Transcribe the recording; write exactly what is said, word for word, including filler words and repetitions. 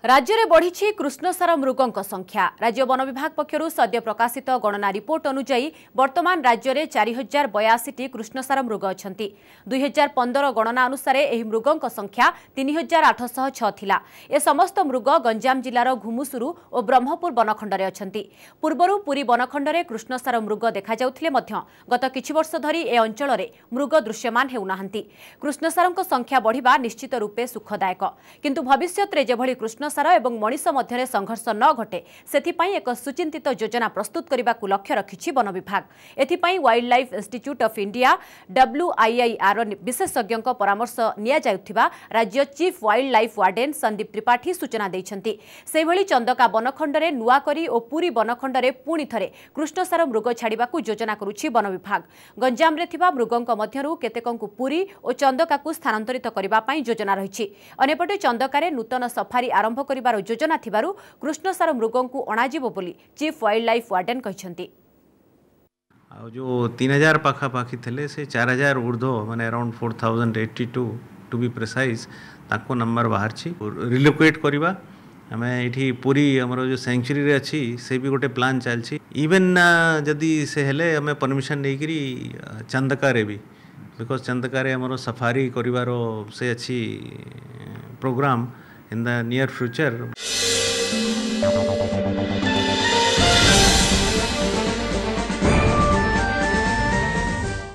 राज्य में बढ़ी कृष्णसार मृगों संख्या। राज्य वन विभाग पक्षर सद्य प्रकाशित गणना रिपोर्ट अनुजाई वर्तमान राज्य में चार हजार बयासी कृष्णसार मृग अच्छा। दुई हजार पंदर गणना अनुसार यह मृगों संख्या तीन हजार आठशह छा। ए समस्त मृग गंजाम जिलार घुमुसुरु और ब्रह्मपुर बनखंड में अच्छा। पूर्वर पुरी बनखंड में कृष्णसार मृग देखा गत किछि वर्ष धरी ए अंचल में मृग दृश्यमान हेउना। कृष्णसार संख्या बढ़िबा निश्चित रूपे सुखदायक, किंतु भविष्य में जेभली कृष्णसार एवं मनीष मध्य संघर्ष न घटे सेथिपाई एक सुचिंतित योजना प्रस्तुत करने को लक्ष्य रखिछि वन विभाग। एथिपाई wild life institute of India W I I R विशेषज्ञों परामर्श निया जाउथिबा राज्य चीफ वाइल्ड लाइफ वार्डेन संदीप त्रिपाठी सूचना दैछन्ति। सेभली चंदका बनखंड में नुआकरी और पुरी बनखंड में पुणी थरे कृष्णसार मृग छाड़ाकू योजना करुछि वन विभाग। गंजाम रे थिबा मृगों मध्यरु केतेकंकु पुरी और चंदका को स्थानांतरित करबा पई योजना रहिछि। अनेपटे चंदकारे नूतन सफारी आरंभ करिबार योजना थिबारु कृष्णसार मृगों को अणाजिबो बोली चीफ वाइल्ड लाइफ वार्डेन कहिसंती। जो तीन हजार पाखापाखी थे से चार हजार ऊर्ध्व माने around four thousand eighty two to be precise ताको नंबर बाहर रिलोकेट करवा आम ये पूरी आमर जो सेंचुरी अच्छी से भी गोटे प्लान चलती। इवेन जदि से हेले आम परमिशन नहीं चंदकार भी बिकज चंदकार आमर सफारी करिवार से अच्छी programme in the near future.